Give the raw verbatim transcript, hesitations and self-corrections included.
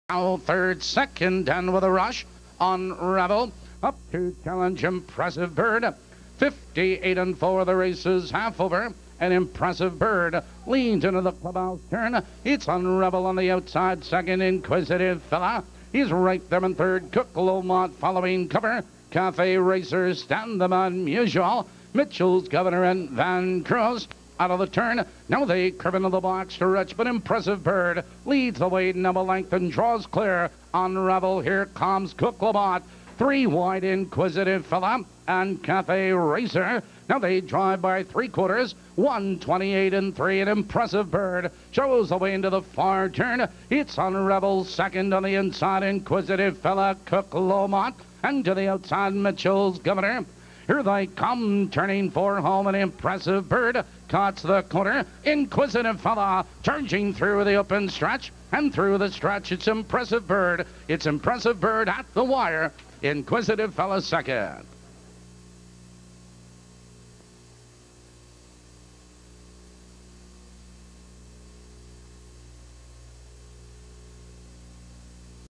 Now third, second, and with a rush on Rebel. Up to challenge Impressive Bird. fifty-eight and four, the race is half over. An Impressive Bird leans into the clubhouse turn. It's on Rebel on the outside. Second, Inquisitive Fella. He's right there in third. Cook Lomont following cover. Cafe Racers stand them unusual. Mitchell's Governor and Van Cruz out of the turn. Now they curve into the box stretch, but Impressive Bird leads the way double length and draws clear on Rebel. Here comes Cook Lomont. Three wide, Inquisitive Fella and Cafe Racer. Now they drive by three quarters. one twenty-eight and three. An Impressive Bird shows the way into the far turn. It's on Rebel second on the inside. Inquisitive Fella, Cook Lomont, and to the outside Mitchell's Governor. Here they come, turning for home. An Impressive Bird cuts the corner. Inquisitive Fella charging through the open stretch, and through the stretch it's Impressive Bird. It's Impressive Bird at the wire. Inquisitive Fella second.